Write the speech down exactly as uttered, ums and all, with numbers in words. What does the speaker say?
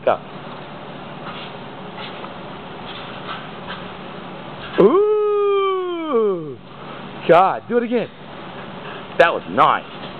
Go. Ooh! God, do it again. That was nice.